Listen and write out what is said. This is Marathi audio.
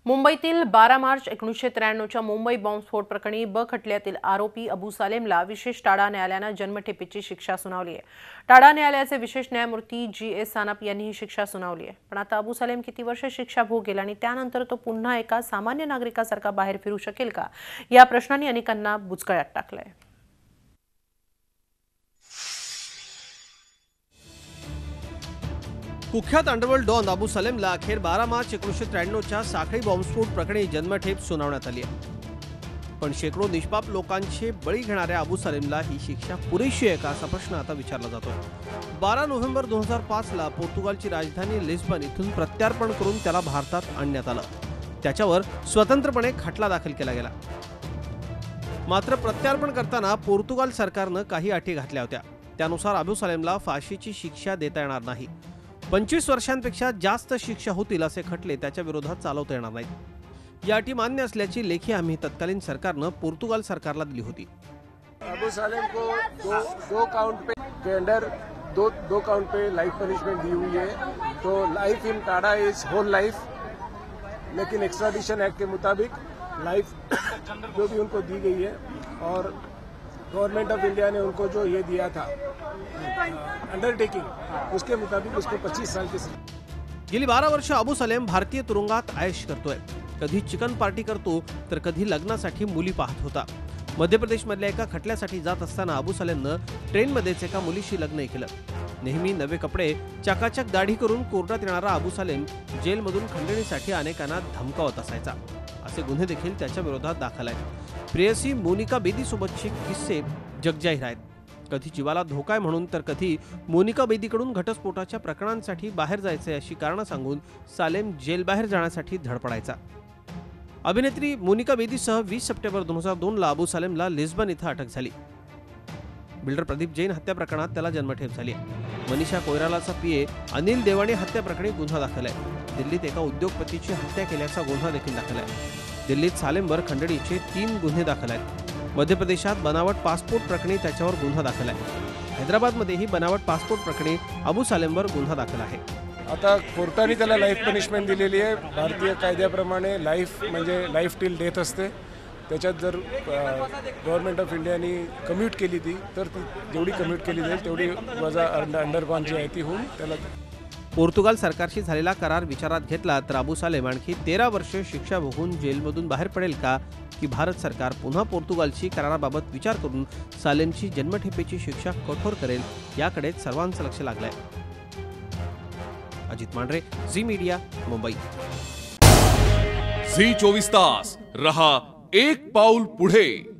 मुंबईतील 12 मार्च 1993च्या मुंबई बॉम्बस्फोट प्रकरणी ब खटल्यातील आरोपी अबू सालेमला विशेष टाडा न्यायालयाने जन्मठेपेची शिक्षा सुनावली आहे। टाडा न्यायालयाचे विशेष न्यायमूर्ती जी.एस. सानप यांनी ही शिक्षा सुनावली आहे। पण आता अबू सालेम किती वर्ष शिक्षा भोगेल आणि त्यानंतर तो पुन्हा एका सामान्य नागरिकासारखा बाहेर फिरू शकेल का, या प्रश्नांनी अनेकांना बुचकळ्यात टाकलंय। कुख्यात अंडरवर्ल्ड डॉन अबू सालेमला अखेर 12 मार्च 1993च्या साखळी बॉम्बस्फोट प्रकरणी जन्मठेप सुनावण्यात आली आहे। पण शेकडो निष्पाप लोकांचे बळी घेणाऱ्या अबू सालेमला ही शिक्षा पुरेशी आहे का, असा प्रश्न आता विचारला जातोय। 12 नोव्हेंबर 2005ला पोर्तुगालची राजधानी लिस्बन इथून प्रत्यार्पण करून त्याला भारतात आणण्यात आलं। त्याच्यावर स्वतंत्रपणे खटला दाखल केला गेला। मात्र प्रत्यार्पण करताना पोर्तुगाल सरकारने काही अटी घातल्या होत्या। त्यानुसार अबू सालेमला फाशीची शिक्षा देता येणार नाही। 25 वर्षांपेक्षा जास्त शिक्षा होतील असे खटले त्याच्या विरोधात चालवता येणार नाहीत। या अटी मान्य असल्याची लेखी हमी तत्कालीन सरकारने पोर्तुगाल सरकारला दिली होती। अबू सालेम को दो काउंट के अंडर दो काउंट पे लाइफ पनिशमेंट दी हुई है। तो life in TADA is whole life, लेकिन एक्स्ट्राडिशन एक्ट के मुताबिक लाइफ जो भी उनको दी गई है और गवर्नमेंट ऑफ इंडिया ने उनको जो ये दिया था अंडरटेकिंग, उसके मुताबिक उसको 25 साल की गेली 12 वर्ष अबू सालेम भारतीय तुरुंगात ऐश करतोय। कधी चिकन पार्टी करतो तर कधी लग्नासाठी मुली पाहत होता। मध्य प्रदेशमधल्या एका खटल्यासाठी जात असताना अबू सालेमनं ट्रेनमध्येच एका मुलीशी लग्न केलं। नेहमी नवे कपडे, चकाचक दाढी करून कोर्टात येणारा अबू सालेम जेलमधून खंडणीसाठी अनेकांना धमकावत असायचा। असे गुन्हे देखील त्याच्या विरोधात दाखल आहेत। प्रेयसी मोनिका बेदी सोबतचे किस्से जगजाहीर आहेत। कधी जीवाला धोका आहे म्हणून तर कधी मोनिका बेदीकडून घटस्फोटाच्या प्रकरणांसाठी बाहेर जायचे अशी कारणं सांगून सालेम जेल बाहेर जाण्यासाठी धडपडायचा। अभिनेत्री मोनिका बेदीसह 20 सप्टेंबर 2002ला अबू सालेमला लिस्बन इथं अटक झाली। बिल्डर प्रदीप जैन हत्या प्रकरणात त्याला जन्मठेप झाली आहे। मनीषा कोयरालाचा पीए अनिल देवाणे हत्या प्रकरणी गुन्हा दाखल आहे। दिल्लीत एका उद्योगपतीची हत्या केल्याचा गुन्हा देखील दाखल आहे। दिल्लीत सालेमवर खंडणीचे 3 गुन्हे दाखल आहेत। मध्य प्रदेशात बनावट पासपोर्ट प्रकरणी त्याच्यावर गुन्हा दाखल आहे। हैदराबादमध्येही बनावट पासपोर्ट प्रकरणी अबू सालेमवर गुन्हा दाखल आहे। आता कोर्टाने त्याला लाईफ पनिशमेंट दिलेली आहे। भारतीय कायद्याप्रमाणे लाईफ म्हणजे लाईफ टिल डेथ असते। त्याच्यात जर गव्हर्नमेंट ऑफ इंडियाने कम्यूट केली ती तर ती जेवढी कम्यूट केली जाईल तेवढी वजा अंडरबान जी आहे ती होऊन त्याला। पोर्तुगाल सरकारशी झालेला करार विचारात घेतला तर अबू सालेम आणखी 13 वर्ष शिक्षा भोगून जेलमधून बाहेर पडेल का, की भारत सरकार पुन्हा पोर्तुगालशी कराराबाबत विचार करून सालेमची जन्मठेपेची शिक्षा कठोर करेल, याकडे सर्वांचं लक्ष लागलंय। Ajit Mandhare, Zee media, Mumbai. Zee 24 तास रहा एक पाऊल पुढे।